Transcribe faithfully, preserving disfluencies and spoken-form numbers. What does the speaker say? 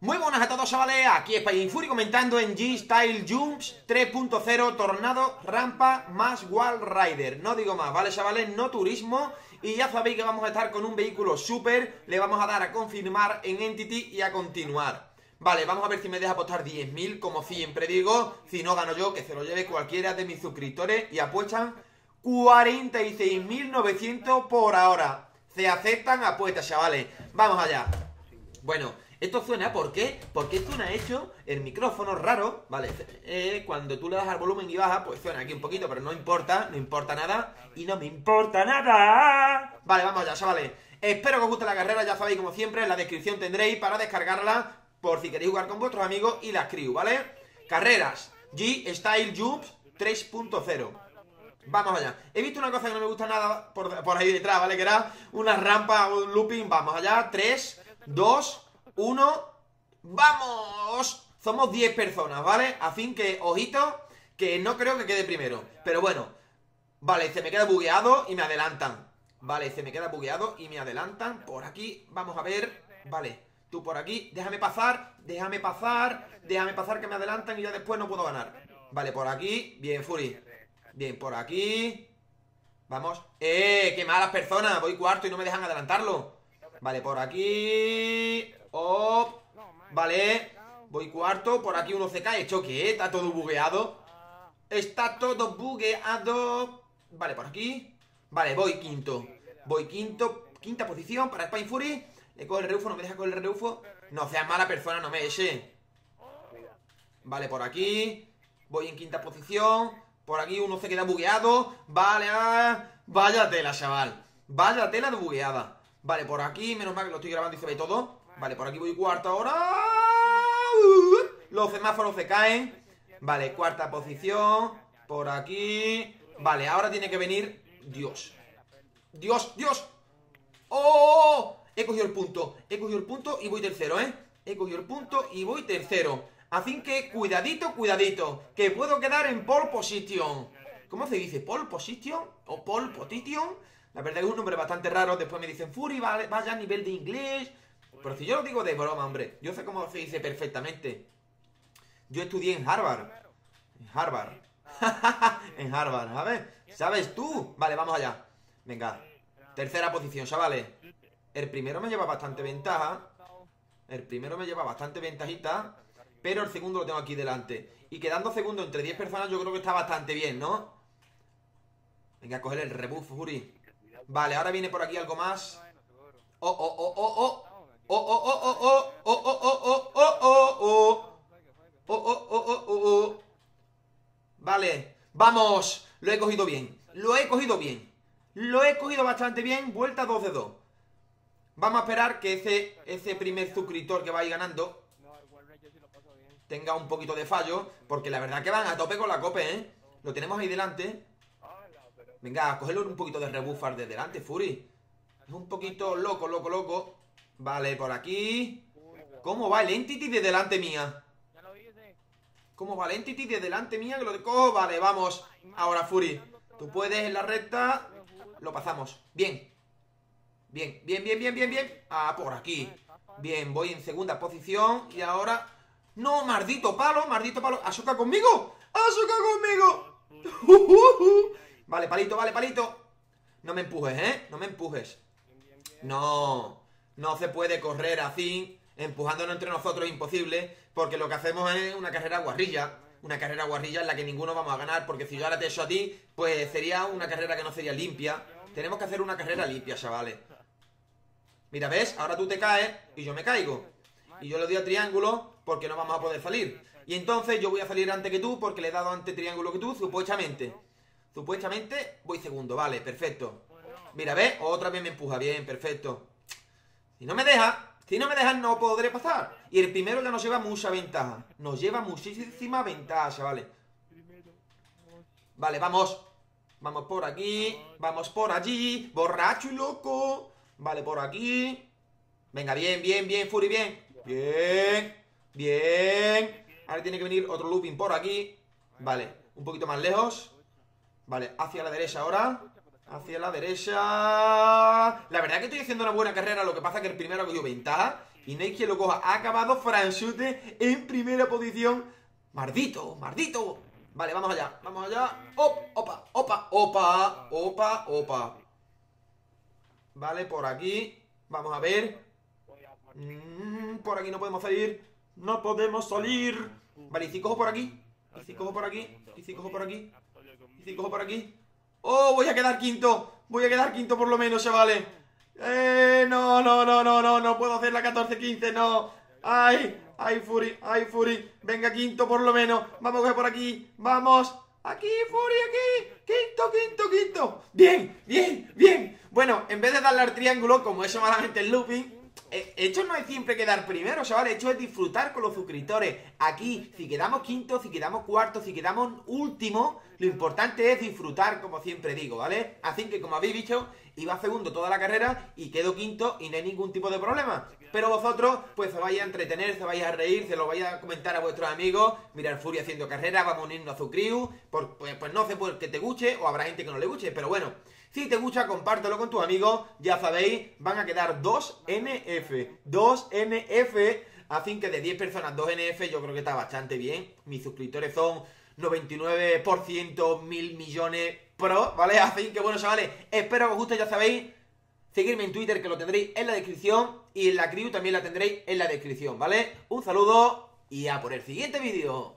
Muy buenas a todos, chavales, aquí es Painfuri comentando en G-Style Jumps tres punto cero Tornado, Rampa más Wall Rider. No digo más, ¿vale, chavales? No turismo. Y ya sabéis que vamos a estar con un vehículo super. Le vamos a dar a confirmar en Entity y a continuar. Vale, vamos a ver si me deja apostar diez mil, como siempre digo. Si no gano yo, que se lo lleve cualquiera de mis suscriptores. Y apuestan cuarenta y seis mil novecientos por ahora. Se aceptan apuestas, chavales. Vamos allá. Bueno, esto suena, ¿por qué? Porque esto suena hecho el micrófono raro, ¿vale? Eh, cuando tú le das al volumen y baja, pues suena aquí un poquito, pero no importa, no importa nada. Y no me importa nada. Vale, vamos allá, chavales. Espero que os guste la carrera, ya sabéis, como siempre, en la descripción tendréis para descargarla, por si queréis jugar con vuestros amigos y las crew, ¿vale? Carreras, G-Style Jumps tres punto cero. Vamos allá. He visto una cosa que no me gusta nada por, por ahí detrás, ¿vale? Que era una rampa, un looping. Vamos allá, tres, dos, uno, ¡vamos! Somos diez personas, ¿vale? Así que, ojito, que no creo que quede primero. Pero bueno, vale, se me queda bugueado y me adelantan. Vale, se me queda bugueado y me adelantan. Por aquí, vamos a ver. Vale, tú por aquí, déjame pasar, déjame pasar, déjame pasar que me adelantan y ya después no puedo ganar. Vale, por aquí, bien, Furi. Bien, por aquí. Vamos. ¡Eh! ¡Qué malas personas! Voy cuarto y no me dejan adelantarlo. Vale, por aquí. ¡Oh! Vale. Voy cuarto. Por aquí uno se cae. ¿Esto qué? Está todo bugueado. Está todo bugueado. Vale, por aquí. Vale, voy quinto. Voy quinto. Quinta posición para Painfuri. Le cojo el reufo. No me deja coger el reufo. No seas mala persona, no me eche. Vale, por aquí. Voy en quinta posición. Por aquí uno se queda bugueado. Vale, ah, vaya tela, chaval. Vaya tela de bugueada. Vale, por aquí, menos mal que lo estoy grabando y se ve todo. Vale, por aquí voy cuarto ahora. Los semáforos se caen. Vale, cuarta posición. Por aquí. Vale, ahora tiene que venir. Dios. Dios, Dios. ¡Oh! He cogido el punto. He cogido el punto y voy tercero, ¿eh? He cogido el punto y voy tercero. Así que cuidadito, cuidadito, que puedo quedar en pole position. ¿Cómo se dice? ¿Pole position? ¿O pole position? La verdad es un nombre bastante raro. Después me dicen, Furi, vaya a nivel de inglés. Pero si yo lo digo de broma, hombre. Yo sé cómo se dice perfectamente. Yo estudié en Harvard. En Harvard. En Harvard, ¿sabes? ¿Sabes tú? Vale, vamos allá. Venga. Tercera posición, chavales. El primero me lleva bastante ventaja. El primero me lleva bastante ventajita. Pero el segundo lo tengo aquí delante. Y quedando segundo entre diez personas yo creo que está bastante bien, ¿no? Venga, a coger el rebuff, Furi. Vale, ahora viene por aquí algo más. Oh, oh, oh, oh, oh. Oh, oh, oh, oh, oh. Oh, oh, oh, oh, oh, oh, oh. Oh, oh, oh, oh, oh, oh. Vale, vamos. Lo he cogido bien. Lo he cogido bien. Lo he cogido bastante bien. Vuelta dos de dos. Vamos a esperar que ese, ese primer suscriptor que va ahí ganando tenga un poquito de fallo, porque la verdad que van a tope con la cope, ¿eh? Lo tenemos ahí delante. Venga, a cogerlo un poquito de rebuffar de delante, Furi. Es un poquito loco, loco, loco. Vale, por aquí. ¿Cómo va el Entity de delante mía? ¿Cómo va el Entity de delante mía? Que lo de cojo. Vale, vamos. Ahora, Furi, tú puedes en la recta. Lo pasamos. Bien. Bien, bien, bien, bien, bien, bien. Ah, por aquí. Bien, voy en segunda posición. Y ahora... No, maldito palo, maldito palo. ¿Azuka conmigo? ¡Azuka conmigo! Vale, palito, vale, palito. No me empujes, ¿eh? No me empujes. No, no se puede correr así, empujándonos entre nosotros, es imposible. Porque lo que hacemos es una carrera guarrilla. Una carrera guarrilla en la que ninguno vamos a ganar. Porque si yo ahora te echo a ti, pues sería una carrera que no sería limpia. Tenemos que hacer una carrera limpia, chavales. Mira, ¿ves? Ahora tú te caes y yo me caigo. Y yo le doy a triángulo porque no vamos a poder salir. Y entonces yo voy a salir antes que tú porque le he dado antes triángulo que tú, supuestamente. Supuestamente voy segundo, vale, perfecto. Mira, ¿ves? Otra vez me empuja, bien, perfecto. Si no me deja, si no me deja no podré pasar. Y el primero ya nos lleva mucha ventaja. Nos lleva muchísima ventaja, vale. Vale, vamos. Vamos por aquí, vamos por allí. Borracho y loco. Vale, por aquí. Venga, bien, bien, bien, Furi, bien. Bien, bien. Ahora tiene que venir otro looping por aquí. Vale, un poquito más lejos. Vale, hacia la derecha ahora. Hacia la derecha. La verdad que estoy haciendo una buena carrera. Lo que pasa es que el primero ha cogido ventaja Y no hay quien lo coja. Ha acabado Franchute en primera posición. Mardito, mardito. Vale, vamos allá, vamos allá. Op, opa, opa, opa, opa, opa. Vale, por aquí. Vamos a ver. Mm, por aquí no podemos salir. No podemos salir. Vale, y si cojo por aquí. Y si cojo por aquí. Y si cojo por aquí. Y si cojo por aquí. Oh, voy a quedar quinto. Voy a quedar quinto por lo menos, chavales. Eh, no, no, no, no, no. No puedo hacer la catorce quince, no. Ay, ay, Fury, ay, Fury. Venga, quinto por lo menos. Vamos a coger por aquí. Vamos. Aquí, Fury, aquí. Quinto, quinto, quinto. Bien, bien, bien. Bueno, en vez de darle al triángulo, como eso malamente el looping, hecho no es siempre quedar primero, chavales. Hecho es disfrutar con los suscriptores. Aquí, si quedamos quinto, si quedamos cuarto, si quedamos último, lo importante es disfrutar, como siempre digo, ¿vale? Así que, como habéis visto, iba segundo toda la carrera y quedo quinto y no hay ningún tipo de problema. Pero vosotros, pues se vais a entretener, se vais a reír, se lo vais a comentar a vuestros amigos. Mira el Fury haciendo carrera, vamos a unirnos a su crew. Por, pues, pues no sé por qué te guste, o habrá gente que no le guste, pero bueno. Si te gusta, compártelo con tus amigos. Ya sabéis, van a quedar dos N F. dos N F. Así que de diez personas, dos N F, yo creo que está bastante bien. Mis suscriptores son noventa y nueve por ciento mil millones pro, ¿vale? Así que bueno, chavales, espero que os guste, ya sabéis. Seguirme en Twitter, que lo tendréis en la descripción. Y en la crew también la tendréis en la descripción, ¿vale? Un saludo y a por el siguiente vídeo.